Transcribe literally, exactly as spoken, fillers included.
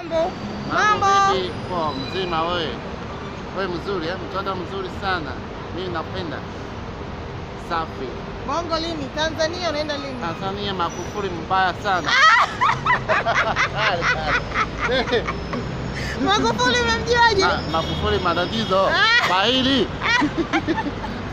mambo. Mambo. Vipi kwa mzima wewe? Wewe mzuri, eh? Mtoto mzuri sana. Mimi napenda. Safi. Bongo lini? Tanzania unaenda lini? Tanzania Magufuli mbaya sana. Magufuli umemjuaje? Ma, Magufuli matatizo. Faili.